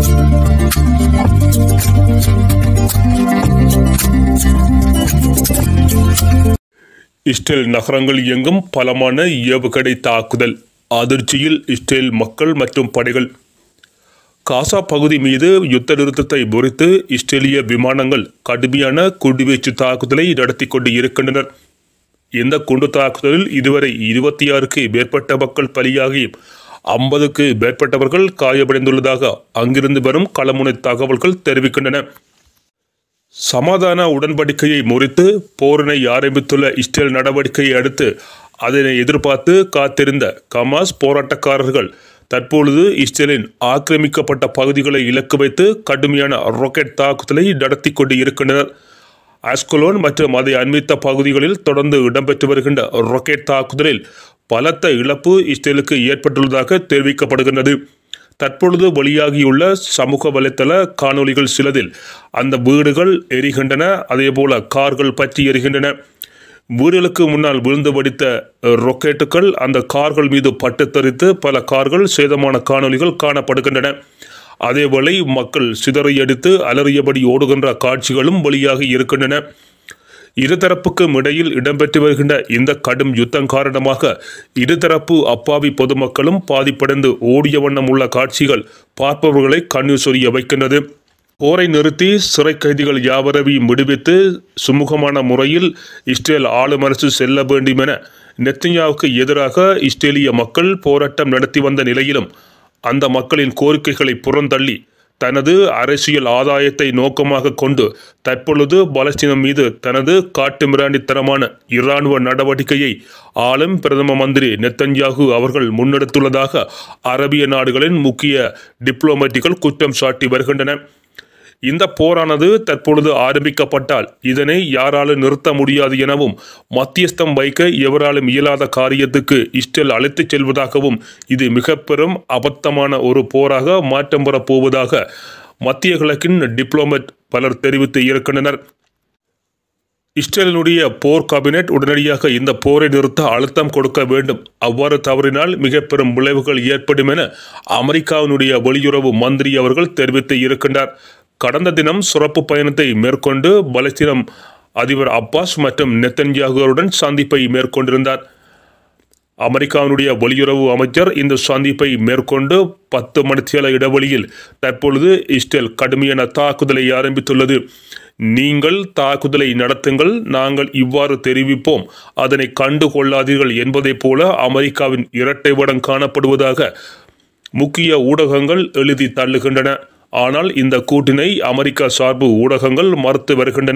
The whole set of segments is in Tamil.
இஸ்ரேல் நகரங்கள் எங்கும் பலமான ஏவுகணை தாக்குதல். அதிர்ச்சியில் இஸ்ரேல் மக்கள் மற்றும் படைகள். காசா பகுதி மீது யுத்த நிறுத்தத்தை முறித்து இஸ்ரேலிய விமானங்கள் கடுமையான குண்டுவீச்சு தாக்குதலை நடத்தி கொண்டு இருக்கின்றனர். இந்த குண்டு தாக்குதலில் இதுவரை 26க்கு மேற்பட்ட மக்கள் பலியாகி 50க்கு மேற்பட்டவர்கள் காயமடைந்துள்ளதாக அங்கிருந்து வரும் களமுனை தகவல்கள் தெரிவிக்கின்றன. சமாதான உடன்படிக்கையை முறித்து போரினை ஆரம்பித்துள்ள இஸ்ரேல் நடவடிக்கையை அடுத்து அதனை எதிர்பார்த்து காத்திருந்த ஹமாஸ் போராட்டக்காரர்கள் தற்பொழுது இஸ்ரேலின் ஆக்கிரமிக்கப்பட்ட பகுதிகளை இலக்கு வைத்து கடுமையான ராக்கெட் தாக்குதலை நடத்தி கொண்டு இருக்கின்றனர். அஸ்கலோன் மற்றும் அதை அண்மித்த பகுதிகளில் தொடர்ந்து இடம்பெற்று வருகின்ற ராக்கெட் தாக்குதலில் பலத்த இழப்பு இஸ்ரேலுக்கு ஏற்பட்டுள்ளதாக தெரிவிக்கப்படுகின்றது. தற்பொழுது வெளியாகியுள்ள சமூக வலைத்தள காணொலிகள் சிலதில் அந்த வீடுகள் எரிகின்றன, அதேபோல கார்கள் பற்றி எரிகின்றன. வீடுகளுக்கு முன்னால் விழுந்து வடித்த ராக்கெட்டுகள் அந்த கார்கள் மீது பட்டு தெரித்து பல கார்கள் சேதமான காணொலிகள் காணப்படுகின்றன. அதேவேளை மக்கள் சிதறியடித்து அலறியபடி ஓடுகின்ற காட்சிகளும் வெளியாகி இருக்கின்றன. இருதரப்புக்கும் இடையில் இடம்பெற்று வருகின்ற இந்த கடும் யுத்தம் காரணமாக இருதரப்பு அப்பாவி பொதுமக்களும் பாதிப்படைந்து ஓடிய வண்ணம் உள்ள காட்சிகள் பார்ப்பவர்களை கண்ணீர் சொரிய வைக்கின்றது. போரை நிறுத்தி சிறை கைதிகள் யாவரையும் விடுவித்து சுமூகமான முறையில் இஸ்ரேல் ஆளும் அரசு செல்ல வேண்டும் என நெத்தன்யாவுக்கு எதிராக இஸ்ரேலிய மக்கள் போராட்டம் நடத்தி வந்த நிலையிலும் அந்த மக்களின் கோரிக்கைகளை புறந்தள்ளி தனது அரசியல் ஆதாயத்தை நோக்கமாக கொண்டு தற்பொழுது பாலஸ்தீனம் மீது தனது காட்டுமிராண்டித்தனமான இராணுவ நடவடிக்கையை ஆளும் பிரதம மந்திரி நெத்தன்யாகு அவர்கள் முன்னெடுத்துள்ளதாக அரபிய நாடுகளின் முக்கிய டிப்ளோமேட்டுகள் குற்றம் சாட்டி வருகின்றன. இந்த போரானது தற்பொழுது ஆரம்பிக்கப்பட்டால் இதனை யாராலும் நிறுத்த முடியாது எனவும் மத்தியஸ்தம் வைக்க எவராலும் இயலாத காரியத்துக்கு இஸ்ரேல் அழைத்துச் செல்வதாகவும் இது மிக பெரும் அபத்தமான ஒரு போராக மாற்றம் பெறப் போவதாக மத்திய கிழக்கின் டிப்ளோமேட் பலர் தெரிவித்து இருக்கின்றனர். இஸ்ரேலினுடைய போர் கேபினெட் உடனடியாக இந்த போரை நிறுத்த அழுத்தம் கொடுக்க வேண்டும். அவ்வாறு தவறினால் மிக பெரும் விளைவுகள் ஏற்படும் என அமெரிக்காவினுடைய வெளியுறவு மந்திரி அவர்கள் தெரிவித்து இருக்கின்றார். கடந்த தினம் சிறப்பு பயணத்தை மேற்கொண்டு பாலஸ்தீனம் அதிபர் அப்பாஸ் மற்றும் நெத்தன்யாகுவுடன் சந்திப்பை மேற்கொண்டிருந்தார். அமெரிக்காவினுடைய வெளியுறவு அமைச்சர் இந்த சந்திப்பை மேற்கொண்டு 10 மணித்தியால இடைவெளியில் தற்பொழுது இஸ்ரேல் கடுமையான தாக்குதலை ஆரம்பித்துள்ளது. நீங்கள் தாக்குதலை நடத்துங்கள், நாங்கள் இவ்வாறு தெரிவிப்போம், அதனை கண்டு கொள்ளாதீர்கள் என்பதை போல அமெரிக்காவின் இரட்டை வடம் காணப்படுவதாக முக்கிய ஊடகங்கள் எழுதி தள்ளுகின்றன. ஆனால் இந்த கூட்டினை அமெரிக்கா சார்பு ஊடகங்கள் மறுத்து வருகின்றன.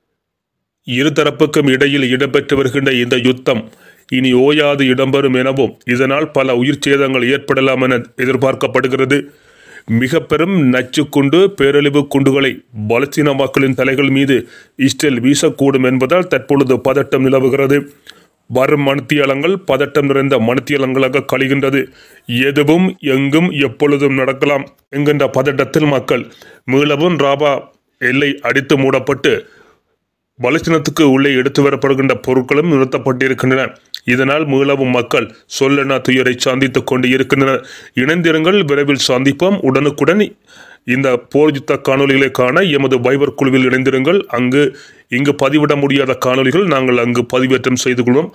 இருதரப்புக்கும் இடையில் இடம்பெற்று வருகின்ற இந்த யுத்தம் இனி ஓயாது இடம்பெறும் எனவும் இதனால் பல உயிர் சேதங்கள் ஏற்படலாம் என எதிர்பார்க்கப்படுகிறது. மிக பெரும் நச்சுக்குண்டு பேரழிவு குண்டுகளை பாலஸ்தீன மக்களின் தலைகள் மீது இஸ்ரேல் வீசக்கூடும் என்பதால் தற்பொழுது பதட்டம் நிலவுகிறது. வரும் மணித்தியாலங்கள் பதட்டம் நிறைந்த மணித்தியாலங்களாக கழிகின்றது. எதுவும் எங்கும் எப்பொழுதும் நடக்கலாம் என்கின்ற பதட்டத்தில் மக்கள் மீளவும் ராபா எல்லை அடித்து மூடப்பட்டு பாலஸ்தீனத்துக்கு உள்ளே எடுத்து வரப்படுகின்ற பொருட்களும் நிறுத்தப்பட்டிருக்கின்றன. இதனால் மீளவும் மக்கள் சொல்லென துயரை சந்தித்துக் கொண்டு இருக்கின்றனர். இணைந்திருங்கள், விரைவில் சந்திப்போம். உடனுக்குடன் இந்த போர் யுத்த காணொலிகளை காண எமது வைபர் குழுவில் இணைந்திருங்கள். இங்கு பதிவிட முடியாத காணொலிகள் நாங்கள் அங்கு பதிவேற்றம் செய்து கொள்வோம்.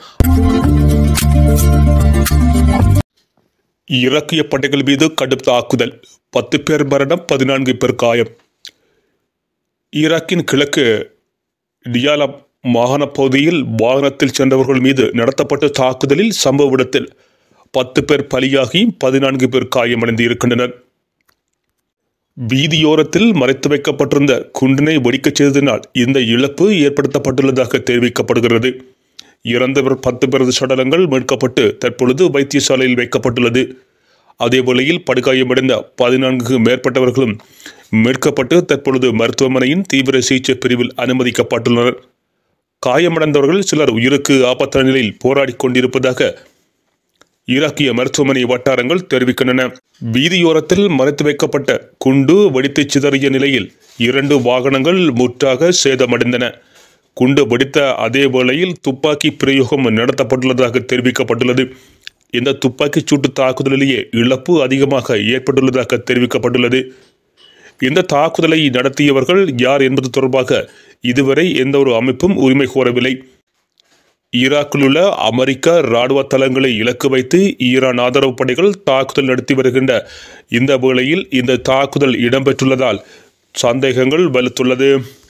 இராக்கிய படைகள் மீது கடும் தாக்குதல், 10 பேர் மரணம், 14 பேர் காயம். ஈராக்கின் கிழக்கு டியாலா மாகாண பகுதியில் வாகனத்தில் சென்றவர்கள் மீது நடத்தப்பட்ட தாக்குதலில் சம்பவ இடத்தில் 10 பேர் பலியாகி 14 பேர் காயமடைந்து இருக்கின்றனர். வீதியோரத்தில் மறைத்து வைக்கப்பட்டிருந்த குண்டினை வெடிக்கச் செய்ததினால் இந்த இழப்பு ஏற்படுத்தப்பட்டுள்ளதாக தெரிவிக்கப்படுகிறது. இறந்தவர் 10 பேரது சடலங்கள் மீட்கப்பட்டு தற்பொழுது வைத்தியசாலையில் வைக்கப்பட்டுள்ளது. அதேவேளையில் படுகாயமடைந்த 14க்கு மேற்பட்டவர்களும் மீட்கப்பட்டு தற்பொழுது மருத்துவமனையின் தீவிர சிகிச்சை பிரிவில் அனுமதிக்கப்பட்டுள்ளனர். காயமடைந்தவர்கள் சிலர் உயிருக்கு ஆபத்தான நிலையில் போராடி கொண்டிருப்பதாக ஈராக்கிய மருத்துவமனை வட்டாரங்கள் தெரிவிக்கின்றன. வீதியோரத்தில் மறைத்து வைக்கப்பட்ட குண்டு வெடித்து சிதறிய நிலையில் 2 வாகனங்கள் முற்றாக சேதமடைந்தன. குண்டு வெடித்த அதே வேளையில் துப்பாக்கி பிரயோகம் நடத்தப்பட்டுள்ளதாக தெரிவிக்கப்பட்டுள்ளது. இந்த துப்பாக்கி சூட்டு தாக்குதலிலேயே இழப்பு அதிகமாக ஏற்பட்டுள்ளதாக தெரிவிக்கப்பட்டுள்ளது. இந்த தாக்குதலை நடத்தியவர்கள் யார் என்பது தொடர்பாக இதுவரை எந்த ஒரு அமைப்பும் உரிமை கோரவில்லை. ஈராக்கில் உள்ள அமெரிக்க இராணுவ தளங்களை இலக்கு வைத்து ஈரான் ஆதரவு படைகள் தாக்குதல் நடத்தி வருகின்ற இந்த வேளையில் இந்த தாக்குதல் இடம்பெற்றுள்ளதால் சந்தேகங்கள் வலுத்துள்ளது.